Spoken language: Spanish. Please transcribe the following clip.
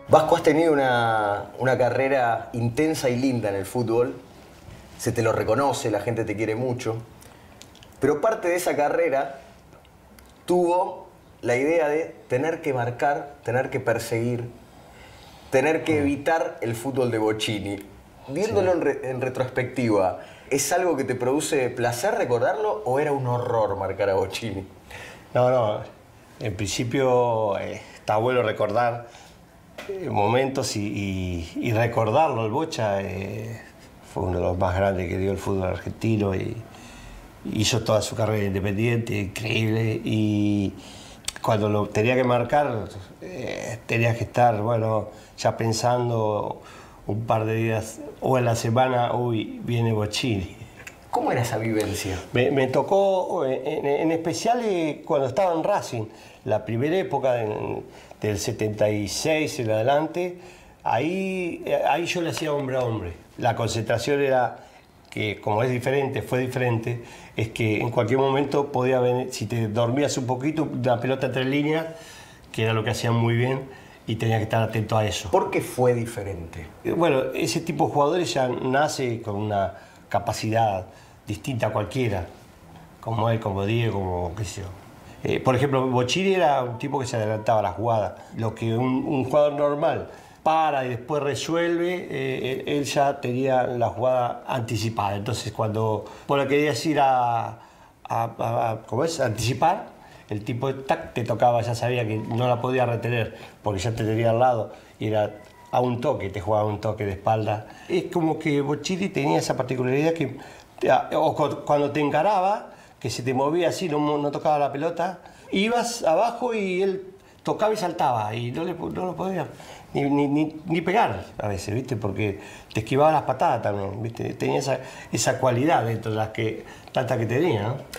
Vasco, has tenido una carrera intensa y linda en el fútbol. Se te lo reconoce, la gente te quiere mucho. Pero parte de esa carrera tuvo la idea de tener que marcar, tener que perseguir, tener que evitar el fútbol de Bochini. Viéndolo en retrospectiva, ¿es algo que te produce placer recordarlo o era un horror marcar a Bochini? No, en principio está bueno recordar momentos y recordarlo. El Bocha fue uno de los más grandes que dio el fútbol argentino y hizo toda su carrera independiente, increíble. Y cuando lo tenía que marcar, tenía que estar, bueno, ya pensando un par de días o en la semana, uy, viene Bochini. ¿Cómo era esa vivencia? Me tocó, en especial cuando estaba en Racing, la primera época del 76 en adelante, ahí yo le hacía hombre a hombre. La concentración era que, como es diferente, fue diferente, es que en cualquier momento podía venir, si te dormías un poquito, una pelota entre líneas, que era lo que hacían muy bien, y tenías que estar atento a eso. ¿Por qué fue diferente? Bueno, ese tipo de jugadores ya nace con una capacidad distinta a cualquiera, como él, como Diego, como qué sé yo. Por ejemplo, Bochini era un tipo que se adelantaba a la jugada. Lo que un jugador normal para y después resuelve, él ya tenía la jugada anticipada. Entonces, cuando vos la querías ir ¿cómo es? Anticipar, el tipo tac, te tocaba, ya sabía que no la podía retener porque ya te tenía al lado y era a un toque, te jugaba un toque de espalda. Es como que Bochini tenía esa particularidad que cuando te encaraba, que se te movía así, no tocaba la pelota, ibas abajo y él tocaba y saltaba y no lo podía ni pegar a veces, ¿viste? Porque te esquivaba las patadas también, ¿viste? Tenía esa cualidad dentro de las tantas que tenía, ¿no?